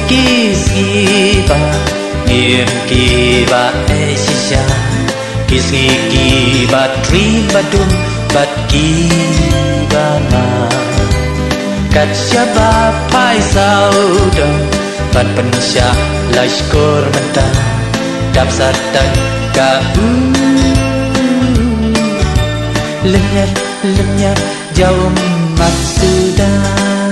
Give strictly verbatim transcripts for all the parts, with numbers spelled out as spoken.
Kisiba Ngiem kiba e shisha Kisi kiba dream badum Bat kiba ma Kat syaba pai sauda Bat pensya lashkor mentah Dap satan ka u Lenyap lenyap jauh maksudah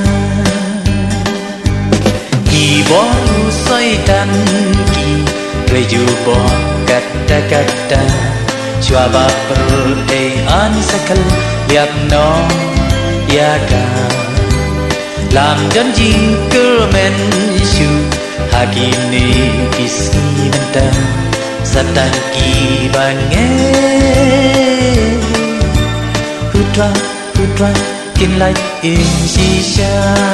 Boru soitan ki reju bo kata-kata Cuaba pertean sekal liap no yaga Lam janji kermen syu Hakini kisi menta Satan ki bange Hudra hudra kin lai in shisha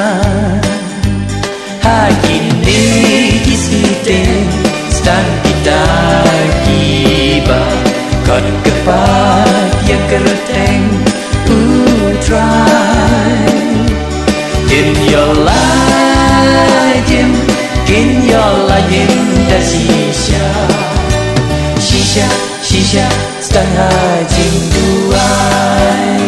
Hakini kisite stan kita kiba Kon kepat yang kerteng utrai In your life In your life da shisha Shisha shisha stan hajing duai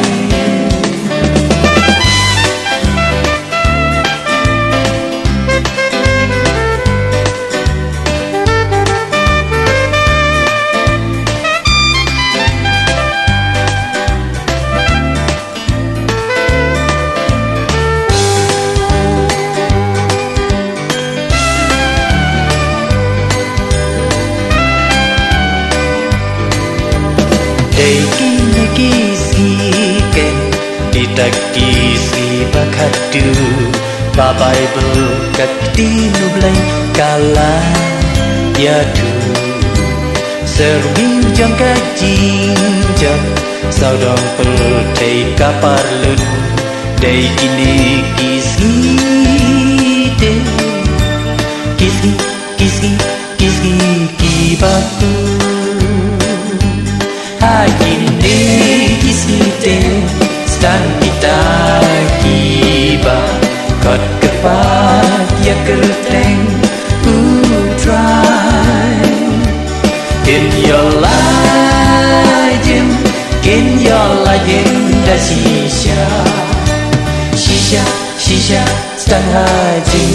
Kini kisi ke Kita kisi bakadu Ba Bible kat dinu blay Kala yadu Serbiu jang kajing jat Sao dong pertai kapar lun Day kini kisi de Kisi kisi kisi kibaku Hakini kisite stan kita kiba Kot kepat ya kerteng utrai In your life In your life da shisha Shisha shisha stan hajing